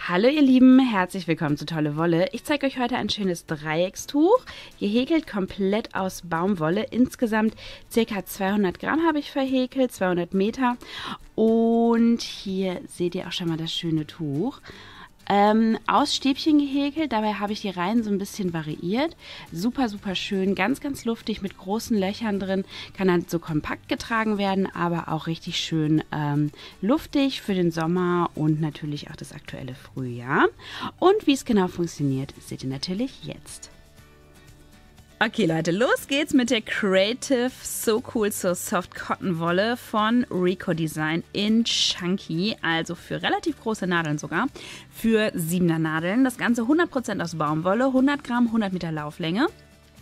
Hallo ihr Lieben, herzlich willkommen zu Tolle Wolle. Ich zeige euch heute ein schönes Dreieckstuch, gehäkelt komplett aus Baumwolle. Insgesamt ca. 200 Gramm habe ich verhäkelt, 200 Meter. Und hier seht ihr auch schon mal das schöne Tuch. Aus Stäbchen gehäkelt, dabei habe ich die Reihen so ein bisschen variiert. Super, super schön, ganz, ganz luftig mit großen Löchern drin. Kann dann so kompakt getragen werden, aber auch richtig schön luftig für den Sommer und natürlich auch das aktuelle Frühjahr. Und wie es genau funktioniert, seht ihr natürlich jetzt. Okay Leute, los geht's mit der Creative So Cool So Soft Cotton Wolle von Rico Design in Chunky, also für relativ große Nadeln sogar, für 7er Nadeln. Das Ganze 100% aus Baumwolle, 100 Gramm, 100 Meter Lauflänge.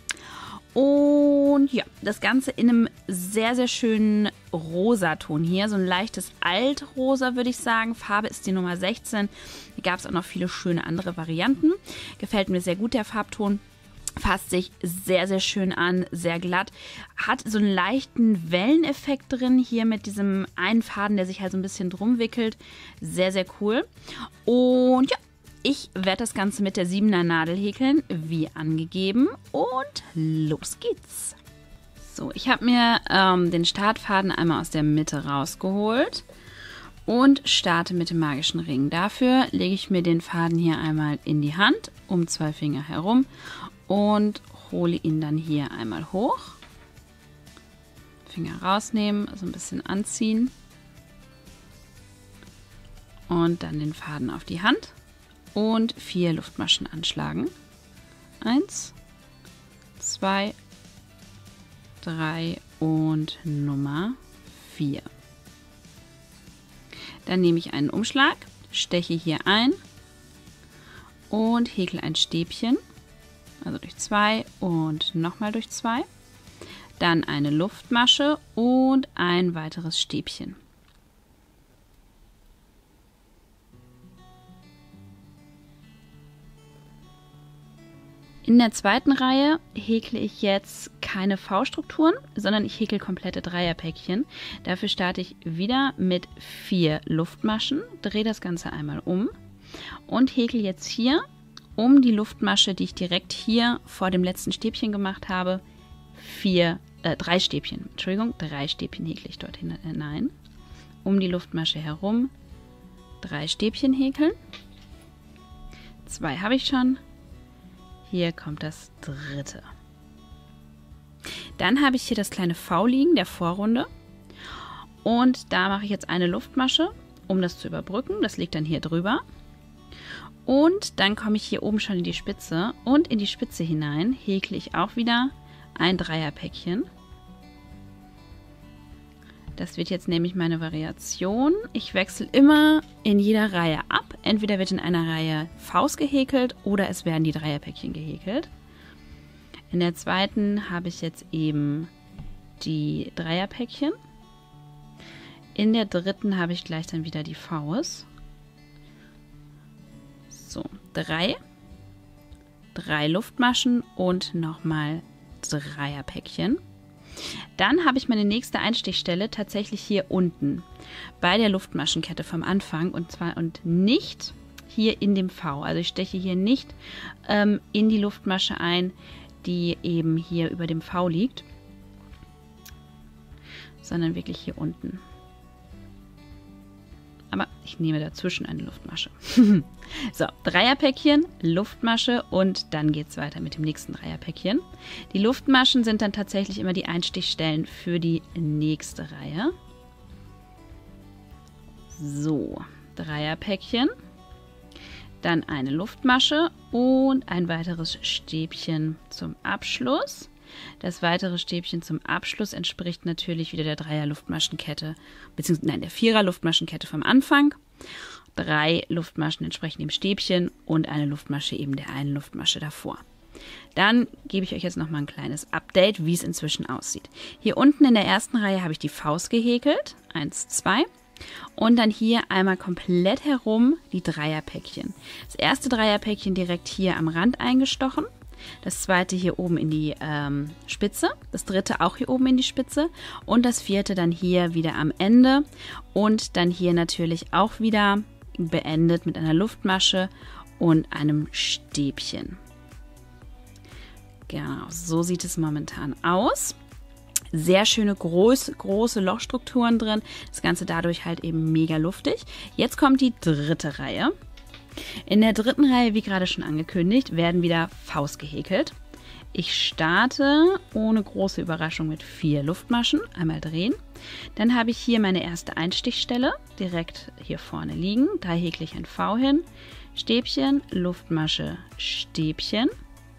Und ja, das Ganze in einem sehr, sehr schönen Rosaton hier, so ein leichtes Altrosa würde ich sagen. Farbe ist die Nummer 16. Hier gab es auch noch viele schöne andere Varianten. Gefällt mir sehr gut der Farbton. Fasst sich sehr, sehr schön an, sehr glatt. Hat so einen leichten Welleneffekt drin, hier mit diesem einen Faden, der sich halt so ein bisschen drum wickelt. Sehr, sehr cool. Und ja, ich werde das Ganze mit der 7er Nadel häkeln, wie angegeben. Und los geht's. So, ich habe mir den Startfaden einmal aus der Mitte rausgeholt und starte mit dem magischen Ring. Dafür lege ich mir den Faden hier einmal in die Hand, um 2 Finger herum. Und hole ihn dann hier einmal hoch. Finger rausnehmen, also ein bisschen anziehen. Und dann den Faden auf die Hand. Und 4 Luftmaschen anschlagen. 1, 2, 3 und Nummer 4. Dann nehme ich einen Umschlag, steche hier ein und häkle ein Stäbchen. Also durch 2 und nochmal durch 2. Dann eine Luftmasche und ein weiteres Stäbchen. In der zweiten Reihe häkle ich jetzt keine V-Strukturen, sondern ich häkle komplette Dreierpäckchen. Dafür starte ich wieder mit 4 Luftmaschen, drehe das Ganze einmal um und häkle jetzt hier um die Luftmasche, die ich direkt hier vor dem letzten Stäbchen gemacht habe, 3 Stäbchen. Entschuldigung, 3 Stäbchen häkle ich dort hinein. Um die Luftmasche herum 3 Stäbchen häkeln. 2 habe ich schon. Hier kommt das dritte. Dann habe ich hier das kleine V liegen, der Vorrunde. Und da mache ich jetzt eine Luftmasche, um das zu überbrücken. Das liegt dann hier drüber. Und dann komme ich hier oben schon in die Spitze und in die Spitze hinein häkle ich auch wieder ein Dreierpäckchen. Das wird jetzt nämlich meine Variation. Ich wechsle immer in jeder Reihe ab. Entweder wird in einer Reihe Vs gehäkelt oder es werden die Dreierpäckchen gehäkelt. In der zweiten habe ich jetzt eben die Dreierpäckchen. In der dritten habe ich gleich dann wieder die Vs. So, 3 Luftmaschen und nochmal Dreierpäckchen. Dann habe ich meine nächste Einstichstelle tatsächlich hier unten bei der Luftmaschenkette vom Anfang und nicht hier in dem V. Also ich steche hier nicht in die Luftmasche ein, die eben hier über dem V liegt, sondern wirklich hier unten. Aber ich nehme dazwischen eine Luftmasche. So, Dreierpäckchen, Luftmasche und dann geht es weiter mit dem nächsten Dreierpäckchen. Die Luftmaschen sind dann tatsächlich immer die Einstichstellen für die nächste Reihe. So, Dreierpäckchen, dann eine Luftmasche und ein weiteres Stäbchen zum Abschluss. Das weitere Stäbchen zum Abschluss entspricht natürlich wieder der Dreier-Luftmaschenkette, beziehungsweise der 4er-Luftmaschenkette vom Anfang. 3 Luftmaschen entsprechen dem Stäbchen und eine Luftmasche eben der einen Luftmasche davor. Dann gebe ich euch jetzt nochmal ein kleines Update, wie es inzwischen aussieht. Hier unten in der ersten Reihe habe ich die Vs gehäkelt, 1, 2. Und dann hier einmal komplett herum die Dreierpäckchen. Das erste Dreierpäckchen direkt hier am Rand eingestochen. Das zweite hier oben in die Spitze, das dritte auch hier oben in die Spitze und das vierte dann hier wieder am Ende und dann hier natürlich auch wieder beendet mit einer Luftmasche und einem Stäbchen. Genau, so sieht es momentan aus. Sehr schöne große Lochstrukturen drin. Das Ganze dadurch halt eben mega luftig. Jetzt kommt die dritte Reihe. In der dritten Reihe, wie gerade schon angekündigt, werden wieder Vs gehäkelt. Ich starte ohne große Überraschung mit 4 Luftmaschen. Einmal drehen. Dann habe ich hier meine erste Einstichstelle direkt hier vorne liegen. Da häkle ich ein V hin. Stäbchen, Luftmasche, Stäbchen.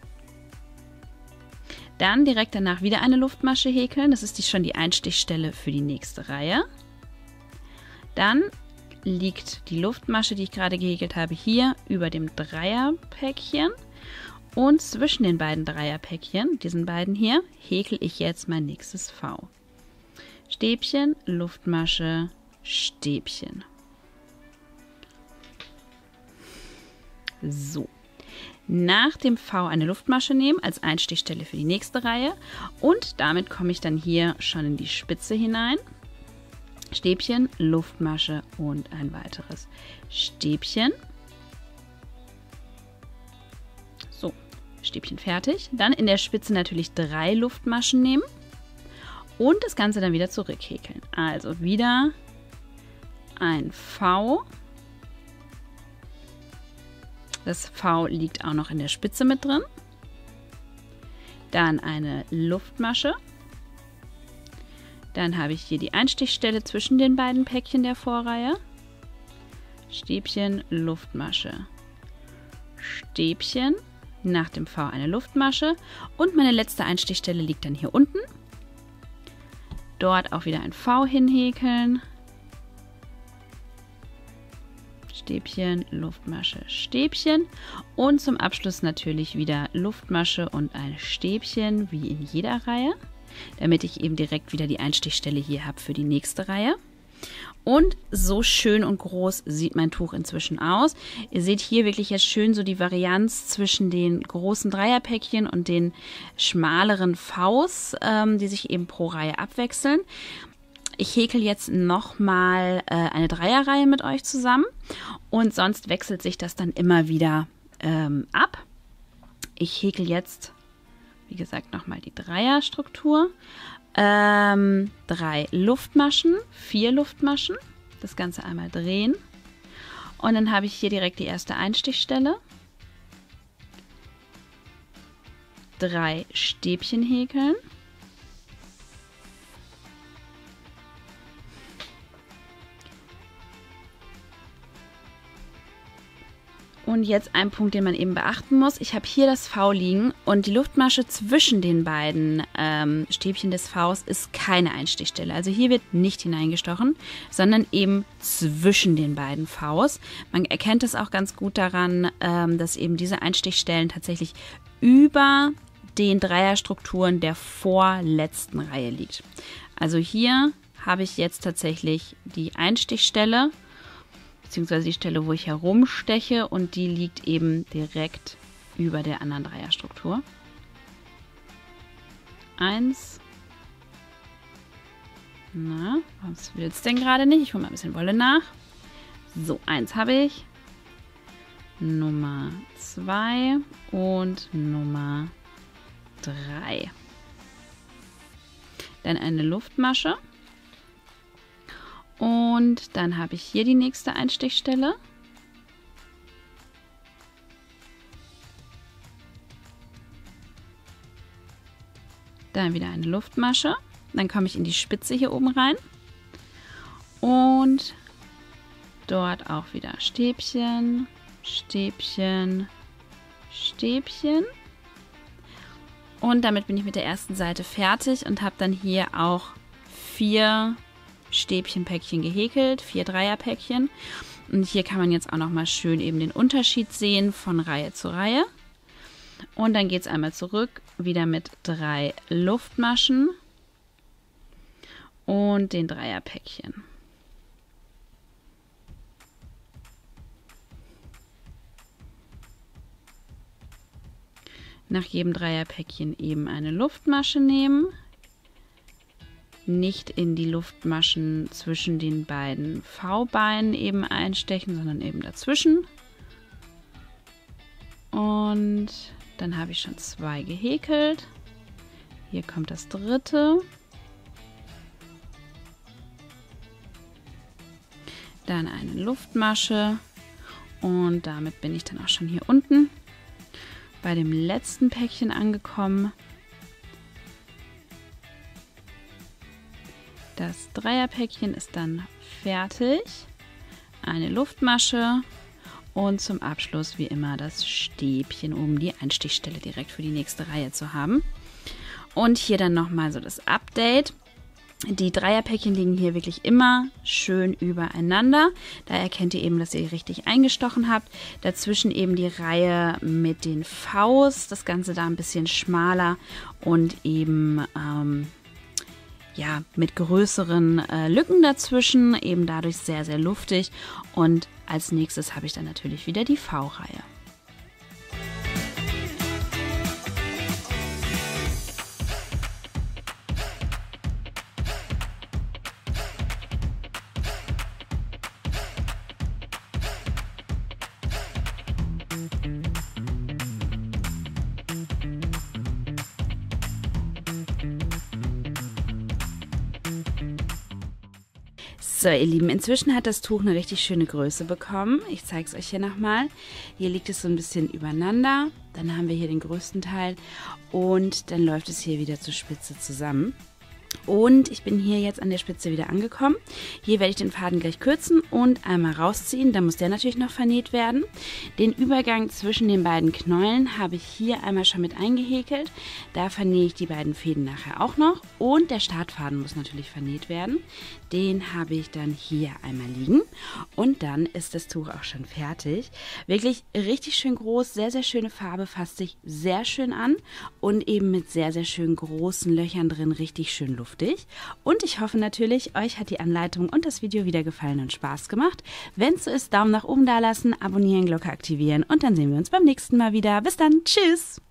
Dann direkt danach wieder eine Luftmasche häkeln. Das ist schon die Einstichstelle für die nächste Reihe. Dann liegt die Luftmasche, die ich gerade gehäkelt habe, hier über dem Dreierpäckchen. Und zwischen den beiden Dreierpäckchen, diesen beiden hier, häkel ich jetzt mein nächstes V. Stäbchen, Luftmasche, Stäbchen. So. Nach dem V eine Luftmasche nehmen als Einstichstelle für die nächste Reihe und damit komme ich dann hier schon in die Spitze hinein. Stäbchen, Luftmasche und ein weiteres Stäbchen. So, Stäbchen fertig. Dann in der Spitze natürlich 3 Luftmaschen nehmen und das Ganze dann wieder zurückhäkeln. Also wieder ein V. Das V liegt auch noch in der Spitze mit drin. Dann eine Luftmasche. Dann habe ich hier die Einstichstelle zwischen den beiden Päckchen der Vorreihe. Stäbchen, Luftmasche, Stäbchen. Nach dem V eine Luftmasche. Und meine letzte Einstichstelle liegt dann hier unten. Dort auch wieder ein V hinhäkeln. Stäbchen, Luftmasche, Stäbchen und zum Abschluss natürlich wieder Luftmasche und ein Stäbchen wie in jeder Reihe, damit ich eben direkt wieder die Einstichstelle hier habe für die nächste Reihe. Und so schön und groß sieht mein Tuch inzwischen aus. Ihr seht hier wirklich jetzt schön so die Varianz zwischen den großen Dreierpäckchen und den schmaleren Vs, die sich eben pro Reihe abwechseln. Ich häkel jetzt nochmal eine Dreierreihe mit euch zusammen und sonst wechselt sich das dann immer wieder ab. Ich häkel jetzt, wie gesagt, nochmal die Dreierstruktur. 3 Luftmaschen, 4 Luftmaschen. Das Ganze einmal drehen. Und dann habe ich hier direkt die erste Einstichstelle. 3 Stäbchen häkeln. Und jetzt ein Punkt, den man eben beachten muss. Ich habe hier das V liegen und die Luftmasche zwischen den beiden Stäbchen des Vs ist keine Einstichstelle. Also hier wird nicht hineingestochen, sondern eben zwischen den beiden Vs. Man erkennt es auch ganz gut daran, dass eben diese Einstichstellen tatsächlich über den Dreierstrukturen der vorletzten Reihe liegt. Also hier habe ich jetzt tatsächlich die Einstichstelle, beziehungsweise die Stelle, wo ich herumsteche und die liegt eben direkt über der anderen Dreierstruktur. 1. Na, was will es denn gerade nicht? Ich hole mal ein bisschen Wolle nach. So, 1 habe ich. Nummer 2 und Nummer 3. Dann eine Luftmasche. Und dann habe ich hier die nächste Einstichstelle. Dann wieder eine Luftmasche. Dann komme ich in die Spitze hier oben rein. Und dort auch wieder Stäbchen, Stäbchen, Stäbchen. Und damit bin ich mit der ersten Seite fertig und habe dann hier auch 4 Stäbchenpäckchen gehäkelt, 4 Dreierpäckchen. Und hier kann man jetzt auch noch mal schön eben den Unterschied sehen von Reihe zu Reihe. Und dann geht es einmal zurück, wieder mit 3 Luftmaschen und den Dreierpäckchen. Nach jedem Dreierpäckchen eben eine Luftmasche nehmen. nicht in die Luftmaschen zwischen den beiden V-Beinen eben einstechen, sondern eben dazwischen. Und dann habe ich schon 2 gehäkelt. Hier kommt das dritte. Dann eine Luftmasche und damit bin ich dann auch schon hier unten bei dem letzten Päckchen angekommen. Das Dreierpäckchen ist dann fertig. Eine Luftmasche und zum Abschluss wie immer das Stäbchen, um die Einstichstelle direkt für die nächste Reihe zu haben. Und hier dann nochmal so das Update. Die Dreierpäckchen liegen hier wirklich immer schön übereinander. Da erkennt ihr eben, dass ihr richtig eingestochen habt. Dazwischen eben die Reihe mit den Vs, das Ganze da ein bisschen schmaler und eben ja, mit größeren Lücken dazwischen, eben dadurch sehr, sehr luftig. Und als nächstes habe ich dann natürlich wieder die V-Reihe. So, ihr Lieben, inzwischen hat das Tuch eine richtig schöne Größe bekommen. Ich zeige es euch hier nochmal. Hier liegt es so ein bisschen übereinander. Dann haben wir hier den größten Teil und dann läuft es hier wieder zur Spitze zusammen. Und ich bin hier jetzt an der Spitze wieder angekommen. Hier werde ich den Faden gleich kürzen und einmal rausziehen. Dann muss der natürlich noch vernäht werden. Den Übergang zwischen den beiden Knäulen habe ich hier einmal schon mit eingehäkelt. Da vernähe ich die beiden Fäden nachher auch noch. Und der Startfaden muss natürlich vernäht werden. Den habe ich dann hier einmal liegen. Und dann ist das Tuch auch schon fertig. Wirklich richtig schön groß, sehr, sehr schöne Farbe, fasst sich sehr schön an. Und eben mit sehr, sehr schön großen Löchern drin, richtig schön luftig. Und ich hoffe natürlich, euch hat die Anleitung und das Video wieder gefallen und Spaß gemacht. Wenn es so ist, Daumen nach oben da lassen, abonnieren, Glocke aktivieren und dann sehen wir uns beim nächsten Mal wieder. Bis dann, tschüss!